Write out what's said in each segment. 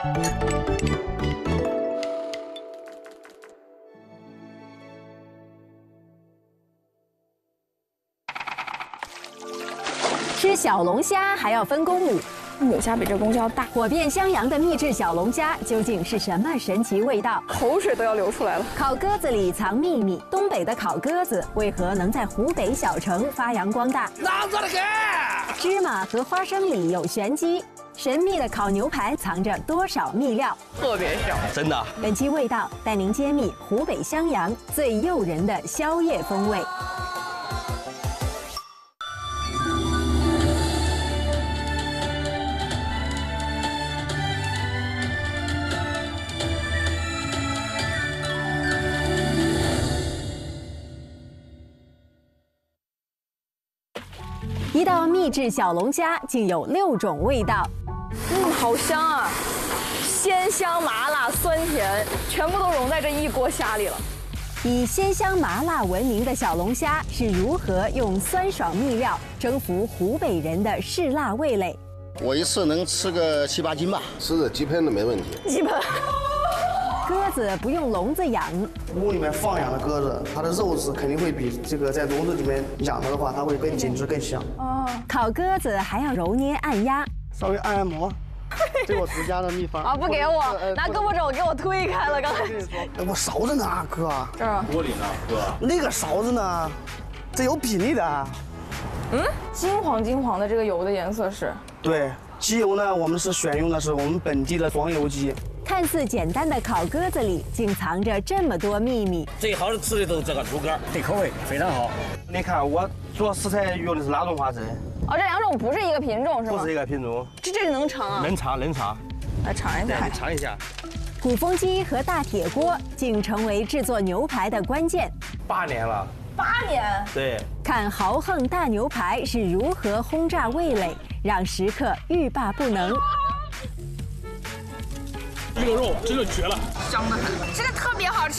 吃小龙虾还要分公母， 母虾比这公虾大。 火遍襄阳的秘制小龙虾究竟是什么神奇味道？ 口水都要流出来了。 烤鸽子里藏秘密，东北的烤鸽子为何能在湖北小城发扬光大？芝麻和花生里有玄机，神秘的烤牛排藏着多少秘料？ 特别香， 真的。 本期味道带您揭秘湖北襄阳最诱人的宵夜风味。一道秘制小龙虾竟有6种味道， 好香啊！鲜香、麻辣、酸甜，全部都融在这一锅虾里了。 以鲜香麻辣闻名的小龙虾是如何用酸爽秘料征服湖北人的嗜辣味蕾？ 我一次能吃个7、8斤吧，吃个几盆都没问题。 基本。 鸽子不用笼子养， 屋里面放养的鸽子，它的肉质肯定会比这个在笼子里面养的话，它会更紧致、更香。 烤鸽子还要揉捏按压， 稍微按摩，这我独家的秘方啊！不给我，拿胳膊肘给我推开了。刚才我勺子呢，哥？ 这儿锅里呢，哥？ 那个勺子呢？这有比例的。 金黄的这个油的颜色是？ 对，鸡油呢，我们是选用的是我们本地的黄油鸡。 看似简单的烤鸽子里，竟藏着这么多秘密。 最好是吃的都是这个猪肝，对口味非常好。 你看，我做食材用的是哪种花生？ 哦，这2种不是一个品种是吗？ 不是一个品种。 这能尝啊？ 能尝。 来尝一下。 尝一下。 鼓风机和大铁锅竟成为制作牛排的关键。 8年了。 8年。 对。 看豪横大牛排是如何轰炸味蕾，让食客欲罢不能。 这个肉真的绝了， 香得很，这个特别好吃。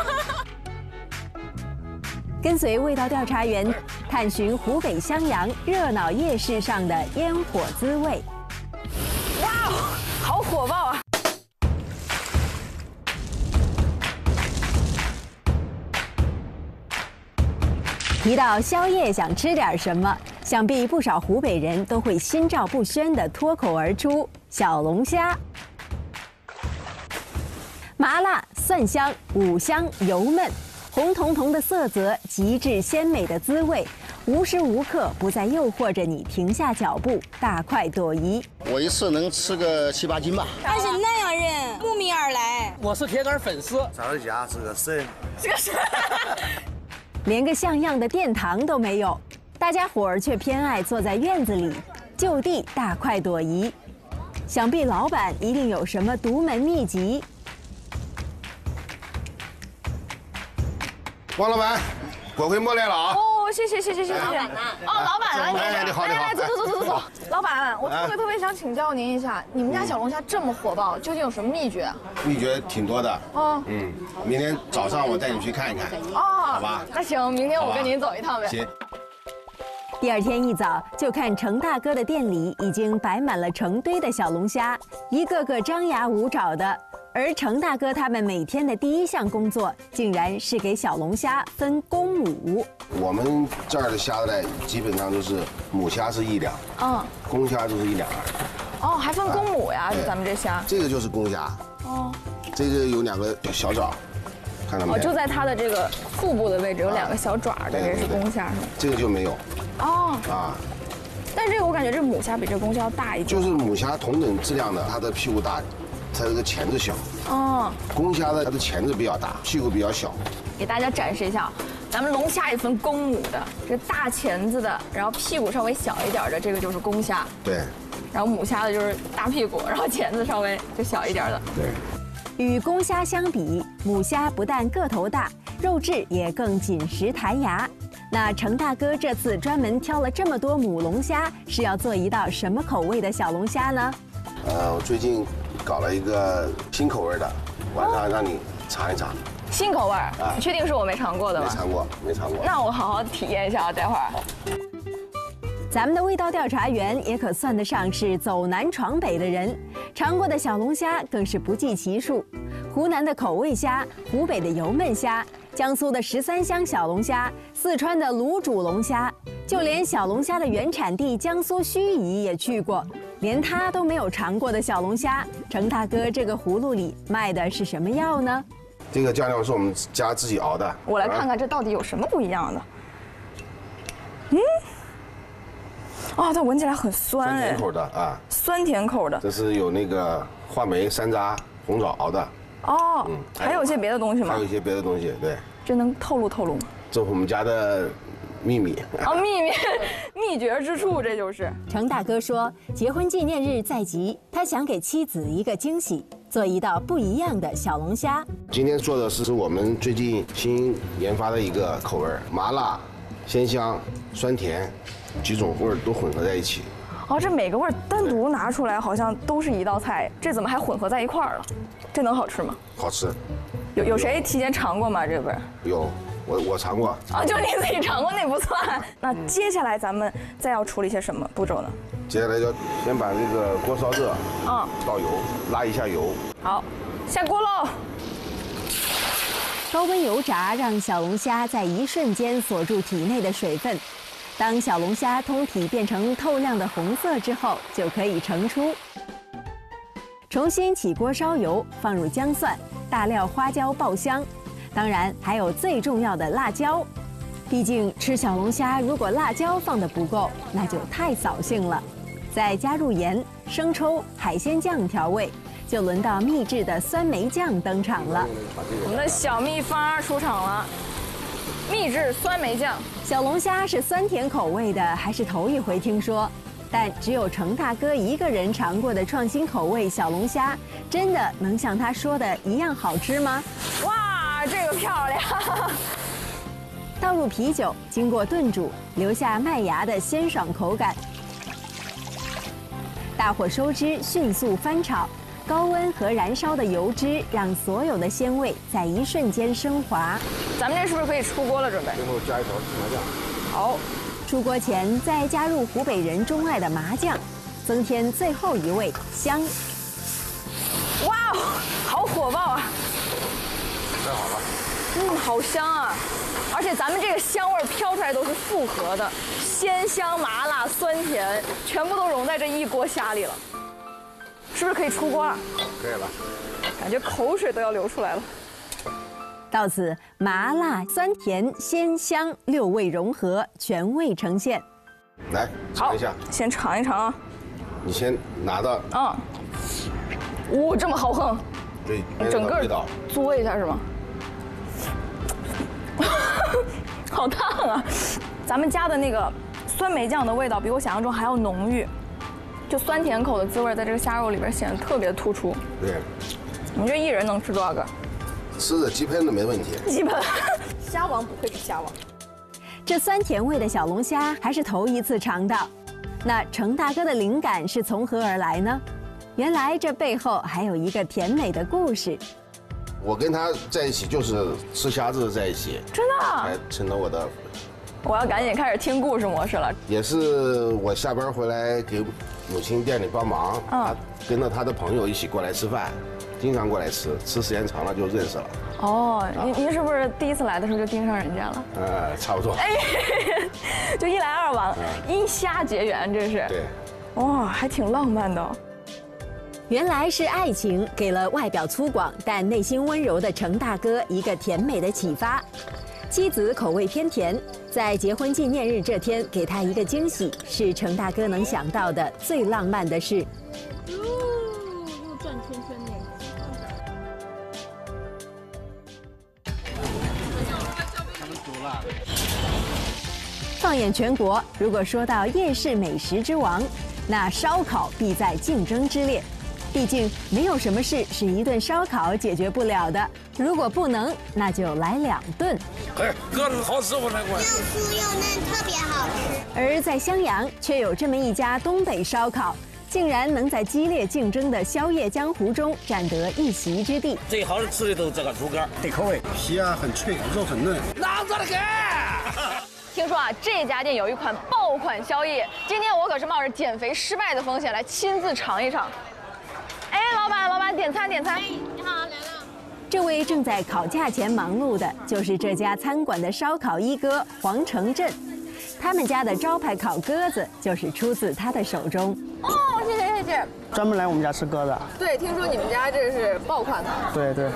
跟随味道调查员探寻湖北襄阳热闹夜市上的烟火滋味。 哇，好火爆啊！ 提到宵夜想吃点什么，想必不少湖北人都会心照不宣地脱口而出：小龙虾。 麻辣、蒜香、五香、油焖，红彤彤的色泽，极致鲜美的滋味，无时无刻不在诱惑着你停下脚步，大快朵颐。 我一次能吃个7、8斤吧。 他是南阳人，慕名而来。 我是铁杆粉丝。 咱儿家是个神， 这个是， 连个像样的殿堂都没有，大家伙儿却偏爱坐在院子里，就地大快朵颐。想必老板一定有什么独门秘籍。 王老板，锅盔馍来了啊！ 哦，谢谢。老板呢？哦，老板啊， 你好， 来，走。老板，我特别想请教您一下，你们家小龙虾这么火爆，究竟有什么秘诀啊？ 秘诀挺多的。 哦， 明天早上我带你去看一看。 哦， 好吧。 那行，明天我跟您走一趟呗。 行。 第2天一早，就看程大哥的店里已经摆满了成堆的小龙虾，一个个张牙舞爪的。而程大哥他们每天的第一项工作，竟然是给小龙虾分公母。 我们这儿的虾呢，基本上都是母虾是1两，公虾就是1两2。 哦，还分公母呀？就咱们这虾。 这个就是公虾。哦。这个有2个小爪，看到没有？ 就在它的这个腹部的位置有2个小爪的，这是公虾是吗？ 这个就没有。哦。啊。 但这个我感觉这母虾比这公虾要大一点。 就是母虾同等质量的，它的屁股大，它这个钳子小。哦。公虾的它的钳子比较大，屁股比较小。 给大家展示一下，咱们龙虾也分公母的，这大钳子的，然后屁股稍微小一点的，这个就是公虾。对。然后母虾的就是大屁股，然后钳子稍微就小一点的。 对。 与公虾相比，母虾不但个头大，肉质也更紧实弹牙。 那程大哥这次专门挑了这么多母龙虾，是要做一道什么口味的小龙虾呢？ 我最近搞了一个新口味的，晚上让你尝一尝。 新口味儿？你确定是我没尝过的吗？ 没尝过。 那我好好体验一下啊，待会儿。 咱们的味道调查员也可算得上是走南闯北的人，尝过的小龙虾更是不计其数。湖南的口味虾，湖北的油焖虾，江苏的13香小龙虾，四川的卤煮龙虾，就连小龙虾的原产地江苏盱眙也去过。连他都没有尝过的小龙虾，程大哥这个葫芦里卖的是什么药呢？ 这个酱料是我们家自己熬的。 我来看看这到底有什么不一样的。它闻起来很酸哎。 酸甜口的啊。 酸甜口的。 这是有那个话梅、山楂、红枣熬的。 还有一些别的东西吗？ 还有一些别的东西，对。 这能透露透露吗？ 这是我们家的秘密。 秘诀之处，这就是。 程大哥说，结婚纪念日在即，他想给妻子一个惊喜，做一道不一样的小龙虾。 今天做的是我们最近新研发的一个口味，麻辣、鲜香、酸甜，几种味儿都混合在一起。 这每个味儿单独拿出来好像都是一道菜，这怎么还混合在一块儿了？这能好吃吗？ 好吃。 有谁提前尝过吗？这味儿？ 有，我尝过。 就你自己尝过那不算。那接下来咱们再要处理些什么步骤呢？ 接下来要先把这个锅烧热，倒油，拉一下油。 好，下锅喽。 高温油炸让小龙虾在一瞬间锁住体内的水分。当小龙虾通体变成透亮的红色之后，就可以盛出。重新起锅烧油，放入姜蒜、大料、花椒爆香，当然还有最重要的辣椒。毕竟吃小龙虾如果辣椒放得不够，那就太扫兴了。再加入盐、生抽、海鲜酱调味，就轮到秘制的酸梅酱登场了。 我们的小秘方出场了。秘制酸梅酱， 小龙虾是酸甜口味的，还是头一回听说。但只有程大哥一个人尝过的创新口味小龙虾，真的能像他说的一样好吃吗？ 哇，这个漂亮！ 倒入啤酒，经过炖煮，留下麦芽的鲜爽口感。大火收汁，迅速翻炒。高温和燃烧的油脂让所有的鲜味在一瞬间升华。 咱们这是不是可以出锅了？准备。 最后加一勺芝麻酱。 好。 出锅前再加入湖北人钟爱的麻酱，增添最后一味香。 哇，好火爆啊！ 太好了。 好香啊！而且咱们这个香味飘出来都是复合的，鲜香、麻辣、酸甜，全部都融在这一锅虾里了。是不是可以出锅了？ 可以了， 感觉口水都要流出来了。 到此，麻辣、酸甜、鲜香6味融合，全味呈现。 来尝一下， 先尝一尝啊。 你先拿到。 这么豪横。 对， 整个嘬一下是吗？好烫啊！咱们加的那个酸梅酱的味道比我想象中还要浓郁。就酸甜口的滋味在这个虾肉里边显得特别突出。 对， 你们这一人能吃多少个？ 吃的鸡盆的没问题。 鸡盆，虾王不愧是虾王。 这酸甜味的小龙虾还是头一次尝到。那程大哥的灵感是从何而来呢？原来这背后还有一个甜美的故事。 我跟他在一起就是吃虾子在一起， 真的才成了我的。 我要赶紧开始听故事模式了。 也是我下班回来给母亲店里帮忙，他跟着他的朋友一起过来吃饭，经常过来吃时间长了就认识了。 您是不是第一次来的时候就盯上人家了？ 差不多。 就一来二往，因虾结缘，这是。 对。 哇，还挺浪漫的。 原来是爱情给了外表粗犷但内心温柔的程大哥一个甜美的启发。妻子口味偏甜，在结婚纪念日这天给他一个惊喜，是程大哥能想到的最浪漫的事。 又转圈圈呢。 放眼全国，如果说到夜市美食之王，那烧烤必在竞争之列。毕竟没有什么事是一顿烧烤解决不了的，如果不能，那就来2顿。 哥是好师傅那块， 又酥又嫩，特别好吃。 而在襄阳，却有这么一家东北烧烤，竟然能在激烈竞争的宵夜江湖中占得一席之地。 最好吃的都是这个猪肝，对口味， 皮啊很脆，肉很嫩。 哪做的给？ 听说啊，这家店有一款爆款宵夜，今天我可是冒着减肥失败的风险来亲自尝一尝。哎，老板，点餐。 你好，来了。 这位正在烤架前忙碌的，就是这家餐馆的烧烤一哥黄成振。他们家的招牌烤鸽子就是出自他的手中。 哦，谢谢。 专门来我们家吃鸽子。 对，听说你们家这是爆款的。 对。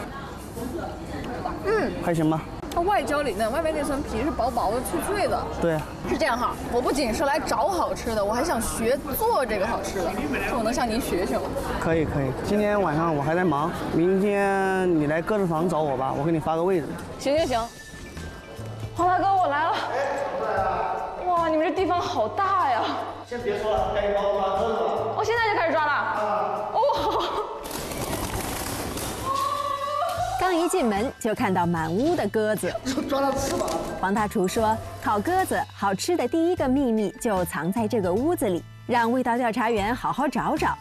还行吧。 它外焦里嫩，外面那层皮是薄薄的、脆脆的。 对， 是这样哈。我不仅是来找好吃的，我还想学做这个好吃的。这我能向您学学吗？ 可以。今天晚上我还在忙，明天你来鸽子房找我吧，我给你发个位置。 行。黄大哥，我来了。哇，你们这地方好大呀！ 先别说了，赶紧帮我抓鸽子吧。 我现在就开始抓了。哦。 刚一进门就看到满屋的鸽子， 抓到翅膀。 黄大厨说，烤鸽子好吃的第一个秘密就藏在这个屋子里，让味道调查员好好找找。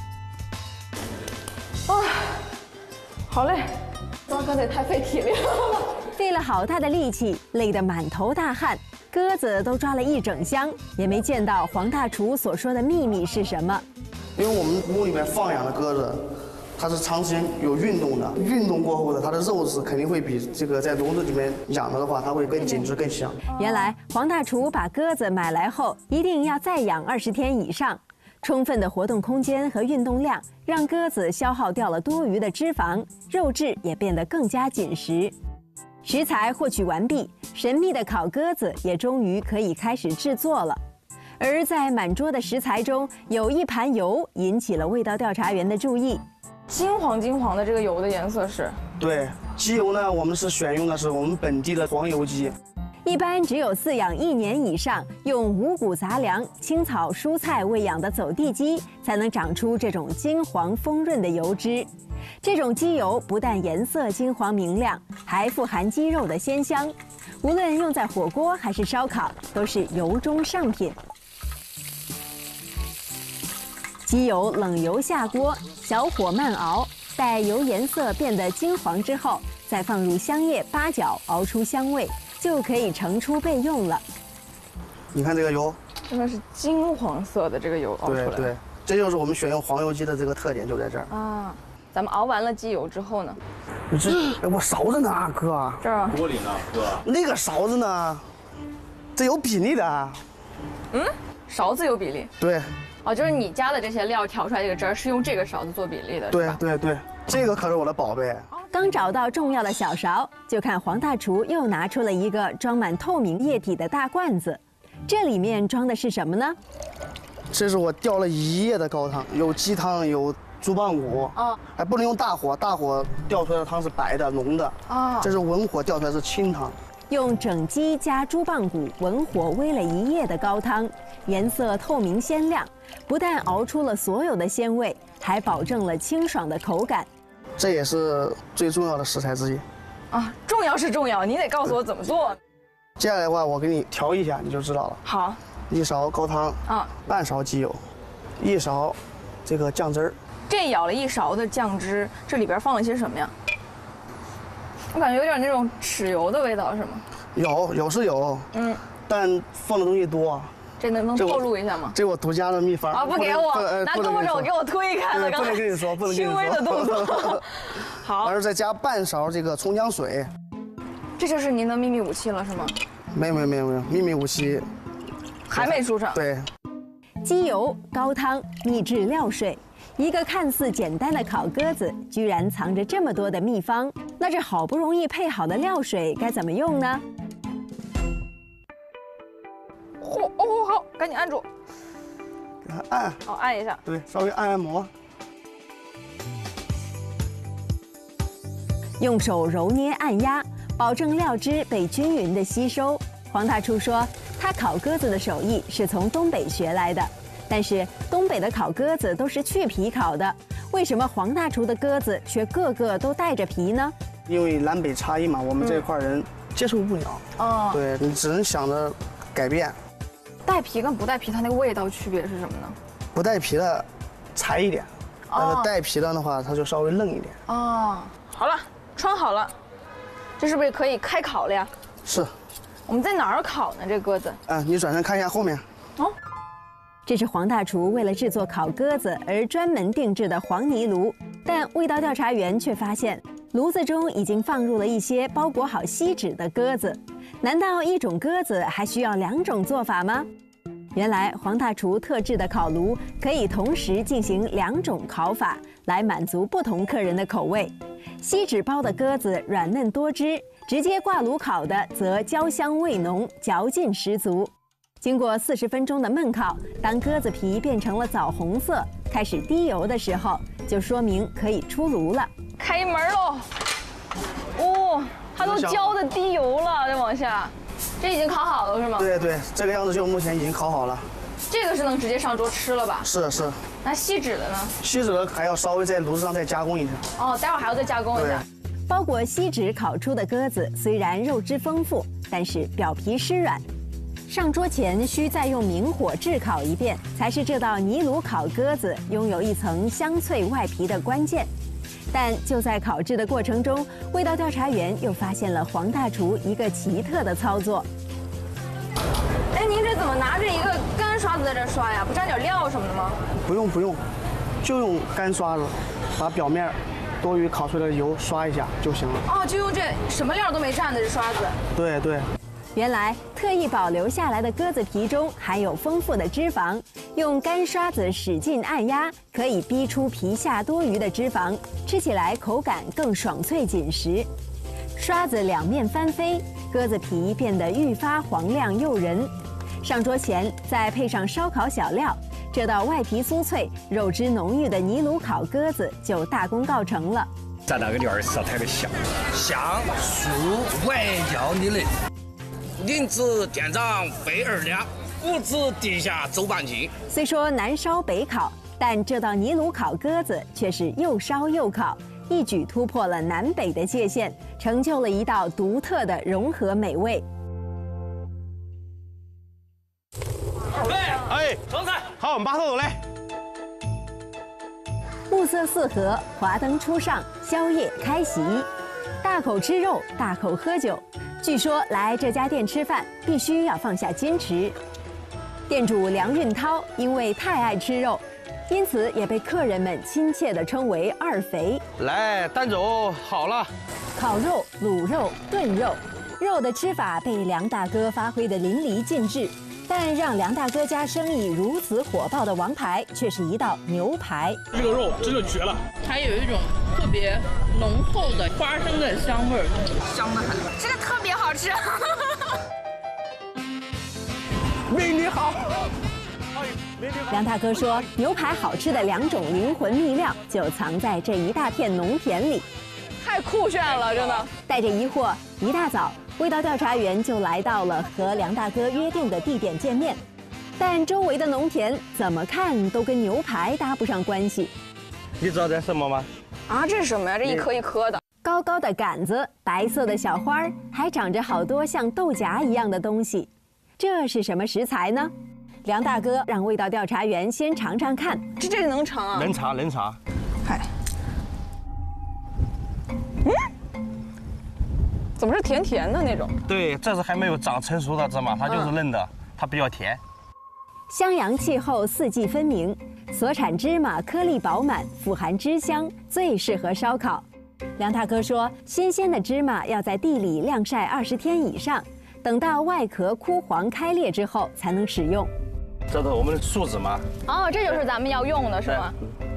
哇，好累，抓鸽子也太费体力了。 费了好大的力气，累得满头大汗，鸽子都抓了一整箱，也没见到黄大厨所说的秘密是什么。 因为我们屋里面放养的鸽子，它是长时间有运动的，运动过后的它的肉质肯定会比这个在笼子里面养的话，它会更紧致更香。 原来黄大厨把鸽子买来后，一定要再养20天以上，充分的活动空间和运动量，让鸽子消耗掉了多余的脂肪，肉质也变得更加紧实。食材获取完毕，神秘的烤鸽子也终于可以开始制作了。而在满桌的食材中，有一盘油引起了味道调查员的注意。 金黄的这个油的颜色是？ 对，鸡油呢，我们是选用的是我们本地的黄油鸡。 一般只有饲养1年以上，用五谷杂粮、青草、蔬菜喂养的走地鸡，才能长出这种金黄丰润的油脂。这种鸡油不但颜色金黄明亮，还富含鸡肉的鲜香，无论用在火锅还是烧烤，都是油中上品。鸡油冷油下锅，小火慢熬，待油颜色变得金黄之后，再放入香叶、八角，熬出香味，就可以盛出备用了。 你看这个油， 真的是金黄色的这个油熬出来。 对，这就是我们选用黄油鸡的这个特点，就在这儿啊。咱们熬完了鸡油之后呢？ 我勺子呢，哥？ 这儿锅里呢，哥？ 那个勺子呢？这有比例的。 勺子有比例。 对。 哦，就是你加的这些料调出来这个汁儿是用这个勺子做比例的。 对，这个可是我的宝贝。 刚找到重要的小勺，就看黄大厨又拿出了一个装满透明液体的大罐子，这里面装的是什么呢？ 这是我吊了1夜的高汤，有鸡汤，有猪棒骨。还不能用大火，大火吊出来的汤是白的、浓的。这是文火吊出来是清汤。 用整鸡加猪棒骨文火煨了1夜的高汤，颜色透明鲜亮，不但熬出了所有的鲜味，还保证了清爽的口感。 这也是最重要的食材之一。 重要是重要，你得告诉我怎么做。 接下来的话，我给你调一下，你就知道了。 好 ，1勺高汤，半勺鸡油，1勺这个酱汁儿。 这舀了1勺的酱汁，这里边放了些什么呀？我感觉有点那种豉油的味道，是吗？ 有是有，但放的东西多。 这能透露一下吗？ 这我独家的秘方。 不给我，拿胳膊肘给我推开了。 不能跟你说，不能跟你说。 轻微的动作。好。 完了再加半勺这个葱姜水。 这就是您的秘密武器了，是吗？ 没有，秘密武器还没出场。 对。 鸡油、高汤、秘制料水，一个看似简单的烤鸽子，居然藏着这么多的秘方。那这好不容易配好的料水该怎么用呢？ 好，赶紧按住。 给它按。 按一下。 对，稍微按摩。 用手揉捏按压，保证料汁被均匀的吸收。黄大厨说，他烤鸽子的手艺是从东北学来的，但是东北的烤鸽子都是去皮烤的，为什么黄大厨的鸽子却个个都带着皮呢？ 因为南北差异嘛，我们这块人接受不了。对，你只能想着改变。 带皮跟不带皮，它那个味道区别是什么呢？ 不带皮的柴一点，但是带皮的话，它就稍微嫩一点。 好了，穿好了，这是不是可以开烤了呀？ 是， 我们在哪儿烤呢？这鸽子？ 你转身看一下后面。哦， 这是黄大厨为了制作烤鸽子而专门定制的黄泥炉，但味道调查员却发现，炉子中已经放入了一些包裹好锡纸的鸽子。难道一种鸽子还需要2种做法吗？原来黄大厨特制的烤炉可以同时进行2种烤法，来满足不同客人的口味。锡纸包的鸽子软嫩多汁，直接挂炉烤的则焦香味浓，嚼劲十足。经过40分钟的焖烤，当鸽子皮变成了枣红色，开始滴油的时候，就说明可以出炉了。 开门喽！哦，它都焦的滴油了，再往下，这已经烤好了是吗？ 对，这个样子就目前已经烤好了。 这个是能直接上桌吃了吧？是。那锡纸的呢？ 锡纸的还要稍微在炉子上再加工一下。 哦，待会儿还要再加工一下。 包裹锡纸烤出的鸽子虽然肉质丰富，但是表皮湿软。上桌前需再用明火炙烤一遍，才是这道泥炉烤鸽子拥有一层香脆外皮的关键。但就在烤制的过程中，味道调查员又发现了黄大厨一个奇特的操作。 哎，您这怎么拿着一个干刷子在这刷呀？不蘸点料什么的吗？ 不用，就用干刷子，把表面多余烤出来的油刷一下就行了。 哦，就用这什么料都没蘸的这刷子。 对。 原来特意保留下来的鸽子皮中含有丰富的脂肪，用干刷子使劲按压，可以逼出皮下多余的脂肪，吃起来口感更爽脆紧实。刷子两面翻飞，鸽子皮变得愈发黄亮诱人。上桌前再配上烧烤小料，这道外皮酥脆、肉汁浓郁的泥炉烤鸽子就大功告成了。 在那个料儿烧太个香，素外焦的嘞。宁知店长费2两，不知地下走半斤。 虽说南烧北烤，但这道泥炉烤鸽子却是又烧又烤，一举突破了南北的界限，成就了一道独特的融合美味。 哎，上菜，好，我们把头来。 暮色四合，华灯初上，宵夜开席，大口吃肉，大口喝酒。据说来这家店吃饭必须要放下矜持。店主梁运涛因为太爱吃肉，因此也被客人们亲切地称为二肥。 来，蛋粥好了。 烤肉、卤肉、炖肉，肉的吃法被梁大哥发挥得淋漓尽致。但让梁大哥家生意如此火爆的王牌，却是一道牛排。 这个肉真的绝了， 还有一种特别浓厚的花生的香味儿， 香得很，这个特别好吃。 美女好。 梁大哥说，牛排好吃的2种灵魂秘料就藏在这一大片农田里。 太酷炫了，真的。 带着疑惑，一大早，味道调查员就来到了和梁大哥约定的地点见面，但周围的农田怎么看都跟牛排搭不上关系。 你知道这是什么吗？ 啊，这是什么呀？这一颗一颗的， 高高的杆子，白色的小花儿，还长着好多像豆荚一样的东西，这是什么食材呢？梁大哥让味道调查员先尝尝看， 这能尝啊？ 能尝。 嗨。怎么是甜甜的那种？ 对，这是还没有长成熟的芝麻，它就是嫩的，它比较甜。 襄阳气候四季分明，所产芝麻颗粒饱满，富含脂香，最适合烧烤。梁大哥说，新鲜的芝麻要在地里晾晒20天以上，等到外壳枯黄开裂之后才能使用。 这是我们的素芝麻。 哦，这就是咱们要用的是吗？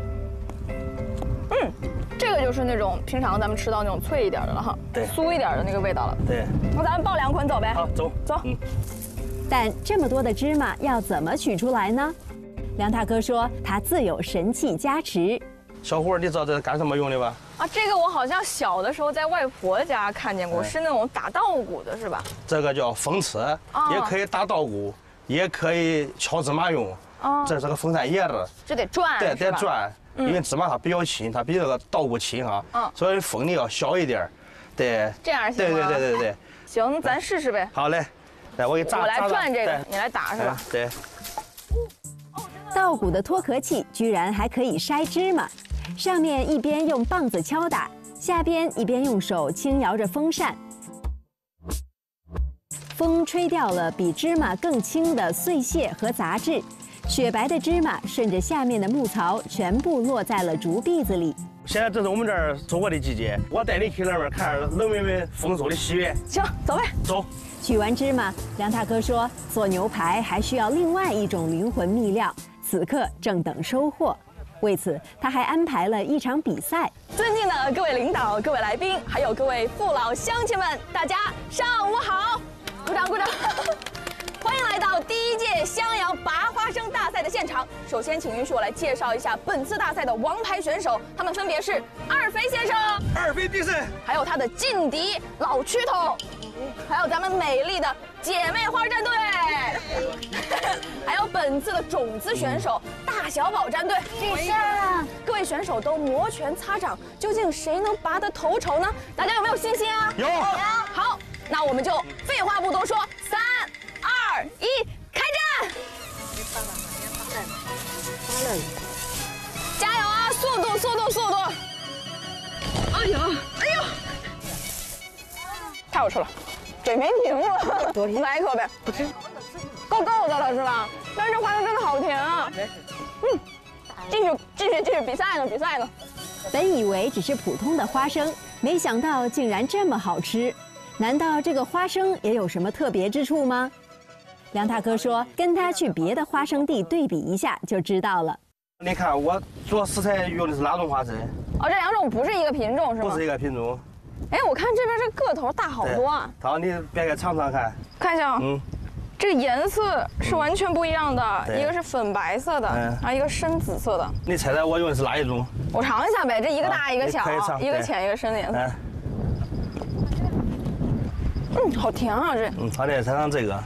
这个就是那种平常咱们吃到那种脆一点的了哈， 对， 酥一点的那个味道了。 对， 那咱们抱2捆走呗。 好，走。 但这么多的芝麻要怎么取出来呢？梁大哥说，他自有神器加持。 小伙儿，你知道这是干什么用的吧？ 啊，这个我好像小的时候在外婆家看见过，是那种打稻谷的，是吧？ 这个叫风刺，也可以打稻谷，也可以敲芝麻用。哦，这是个风扇叶子， 这得转。 对，得转。因为芝麻它比较轻，它比这个稻谷轻哈，所以风力要小一点，对。 这样行吗？ 对。 行，咱试试呗。 好嘞，来我给扎。 我来转这个，你来打是吧？ 对。 稻谷的脱壳器居然还可以筛芝麻，上面一边用棒子敲打，下边一边用手轻摇着风扇。 风吹掉了比芝麻更轻的碎屑和杂质，雪白的芝麻顺着下面的牧槽全部落在了竹篦子里。 现在正是我们这儿收获的季节，我带你去那边看农民们丰收的喜悦。 行，走呗。 走。 取完芝麻，梁大哥说，做牛排还需要另外一种灵魂秘料，此刻正等收获。为此，他还安排了一场比赛。 尊敬的各位领导、各位来宾，还有各位父老乡亲们，大家上午好！鼓掌鼓掌！欢迎来到第1届襄阳拔花生大赛的现场。首先，请允许我来介绍一下本次大赛的王牌选手，他们分别是二肥先生、 二肥必胜， 还有他的劲敌老曲头，还有咱们美丽的姐妹花战队，还有本次的种子选手大小宝战队。 必胜！ 各位选手都摩拳擦掌，究竟谁能拔得头筹呢？大家有没有信心啊？ 有。 好，那我们就废话不多说，3、2、1，开战！加油啊！速度，速度，速度！哎呀，哎呦！太好吃了，嘴没停了。来一口呗。不吃，够的了是吧？但是这花生真的好甜啊！继续比赛呢，比赛呢。 本以为只是普通的花生，没想到竟然这么好吃。难道这个花生也有什么特别之处吗？梁大哥说，跟他去别的花生地对比一下就知道了。 你看我做食材用的是哪种花生？ 哦，这2种不是一个品种是吗？ 不是一个品种。 哎，我看这边这个头大好多啊。 好，你别给尝尝看。 看一下啊。这个颜色是完全不一样的，一个是粉白色的，然后一个深紫色的。 你猜猜我用的是哪一种？ 我尝一下呗，这一个大一个小，一个浅一个深的颜色。好甜啊这。 好的，尝尝这个。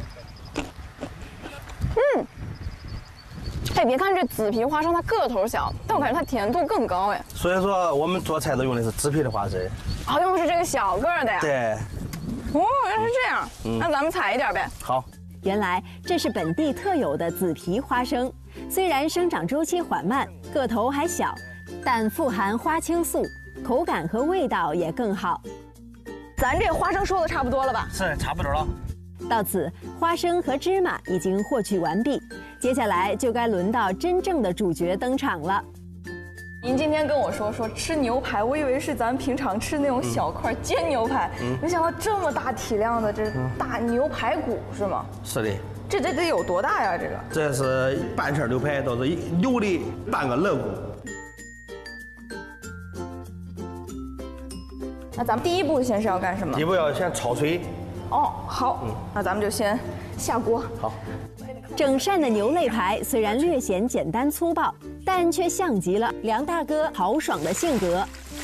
哎，别看这紫皮花生它个头小，但我感觉它甜度更高哎。 所以说我们做菜都用的是紫皮的花生。 哦，用的是这个小个的呀。 对。 哦，原来是这样。那咱们采一点呗。 好。 原来这是本地特有的紫皮花生，虽然生长周期缓慢，个头还小，但富含花青素，口感和味道也更好。 咱这花生说的差不多了吧？ 是，差不多了。 到此，花生和芝麻已经获取完毕，接下来就该轮到真正的主角登场了。 您今天跟我说吃牛排，我以为是咱平常吃那种小块煎牛排，没想到这么大体量的这大牛排骨是吗？ 是的。 这得有多大呀？这个？ 这是半片牛排，都是牛的半个肋骨。 那咱们第一步先是要干什么？ 第一步要先炒脆。 哦，好，那咱们就先下锅。 好。 整扇的牛肋排虽然略显简单粗暴，但却像极了梁大哥豪爽的性格。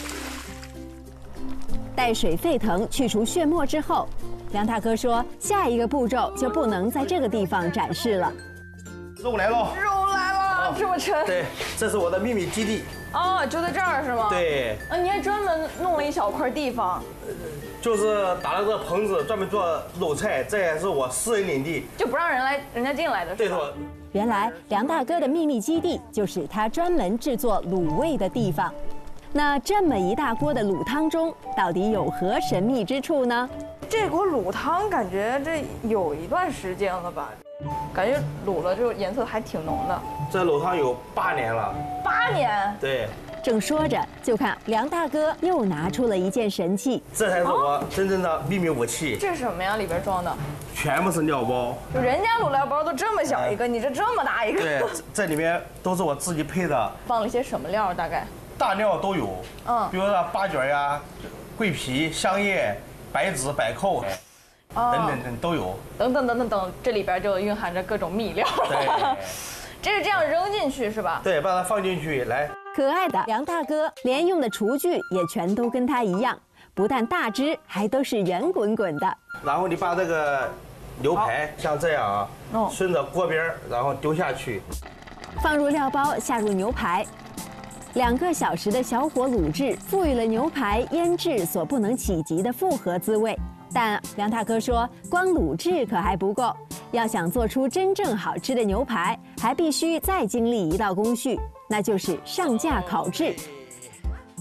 待水沸腾，去除血沫之后，梁大哥说，下一个步骤就不能在这个地方展示了。 肉来了， 肉来了，这么沉。 对，这是我的秘密基地。 哦，就在这儿是吗？ 对。 你还专门弄了一小块地方。 就是打了个棚子，专门做肉菜，这也是我私人领地， 就不让人家进来的。 对头。 原来梁大哥的秘密基地就是他专门制作卤味的地方。那这么一大锅的卤汤中，到底有何神秘之处呢？ 这锅卤汤感觉这有一段时间了吧？感觉卤了就颜色还挺浓的。 这卤汤有8年了。 8年？ 对。 正说着，就看梁大哥又拿出了一件神器， 这才是我真正的秘密武器。 这是什么呀？里边装的？ 全部是料包。 就人家卤料包都这么小一个，你这么大一个。 对，这里面都是我自己配的。 放了一些什么料？大概？ 大料都有。比如说八角呀、桂皮、香叶、白芷、百蔻，等都有。 等，这里边就蕴含着各种秘料。 对。 这是这样扔进去是吧？ 对，把它放进去来。 可爱的梁大哥连用的厨具也全都跟他一样，不但大只，还都是圆滚滚的。 然后你把这个牛排像这样啊，顺着锅边然后丢下去， 放入料包，下入牛排。2个小时的小火卤制，赋予了牛排腌制所不能企及的复合滋味。但梁大哥说，光卤制可还不够，要想做出真正好吃的牛排，还必须再经历一道工序，那就是上架烤制。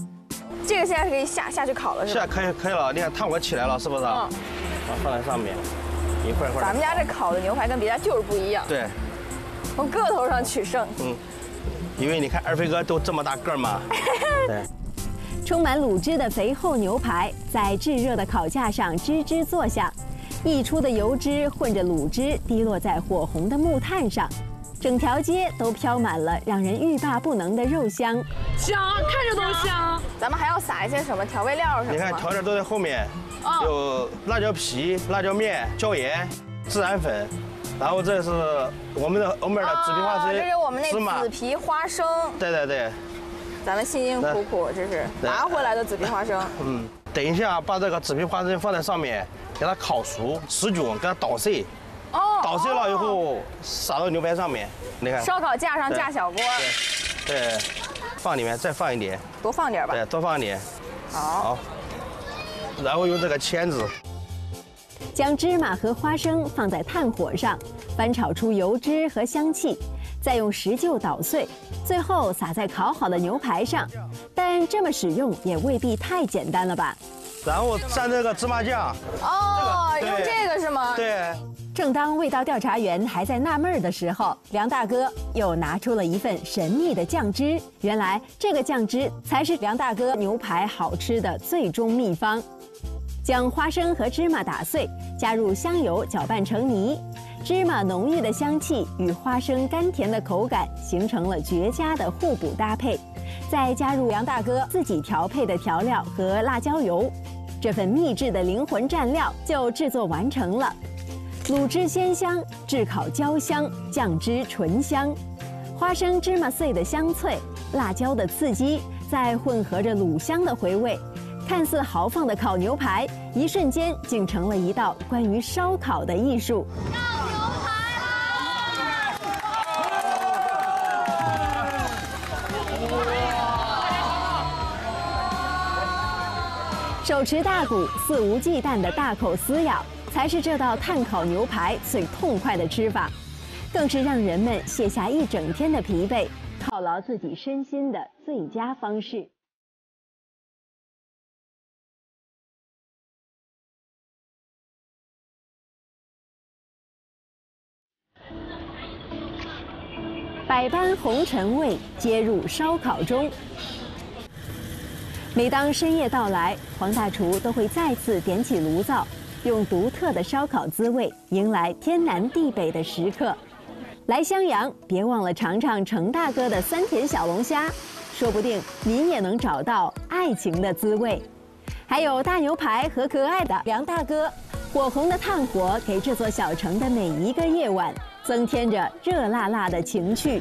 这个现在可以下去烤了是吧？ 现在可以了，你看炭火起来了是不是？放在上面。 一块块。 咱们家这烤的牛排跟别家就是不一样。 对， 从个头上取胜。 因为你看二飞哥都这么大个儿嘛。对。 充满卤汁的肥厚牛排在炙热的烤架上吱吱作响，溢出的油脂混着卤汁滴落在火红的木炭上，整条街都飘满了让人欲罢不能的肉香。 香，看着都香。 咱们还要撒一些什么调味料什么？ 你看调料都在后面，有辣椒皮、辣椒面、椒盐、孜然粉，然后这是我们的紫皮花生， 这是我们那芝麻紫皮花生。 对对对。 咱们辛辛苦苦这是拿回来的紫皮花生。 等一下把这个紫皮花生放在上面，给它烤熟，10卷，给它捣碎。捣碎了以后撒到牛排上面，你看。 烧烤架上架小锅。 对，放里面再放一点。 多放点吧。 对，多放一点。 好。 然后用这个签子， 将芝麻和花生放在炭火上，翻炒出油脂和香气。再用石臼捣碎，最后撒在烤好的牛排上。但这么使用也未必太简单了吧？ 然后蘸这个芝麻酱。 用这个是吗？ 对。 正当味道调查员还在纳闷的时候，梁大哥又拿出了一份神秘的酱汁。原来这个酱汁才是梁大哥牛排好吃的最终秘方。将花生和芝麻打碎，加入香油搅拌成泥。芝麻浓郁的香气与花生甘甜的口感形成了绝佳的互补搭配，再加入梁大哥自己调配的调料和辣椒油，这份秘制的灵魂蘸料就制作完成了。卤汁鲜香，炙烤焦香，酱汁醇香，花生芝麻碎的香脆，辣椒的刺激，再混合着卤香的回味。看似豪放的烤牛排，一瞬间竟成了一道关于烧烤的艺术。手持大骨，肆无忌惮的大口撕咬，才是这道炭烤牛排最痛快的吃法，更是让人们卸下一整天的疲惫，犒劳自己身心的最佳方式。百般红尘味皆入烧烤中。每当深夜到来，黄大厨都会再次点起炉灶，用独特的烧烤滋味迎来天南地北的时刻。来襄阳，别忘了尝尝程大哥的酸甜小龙虾，说不定您也能找到爱情的滋味。还有大牛排和可爱的梁大哥，火红的炭火给这座小城的每一个夜晚增添着热辣辣的情趣。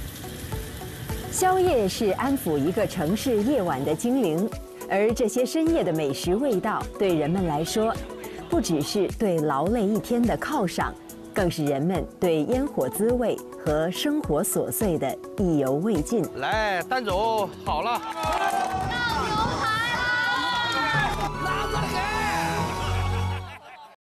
宵夜是安抚一个城市夜晚的精灵，而这些深夜的美食味道，对人们来说，不只是对劳累一天的犒赏，更是人们对烟火滋味和生活琐碎的意犹未尽。 来，单总好了。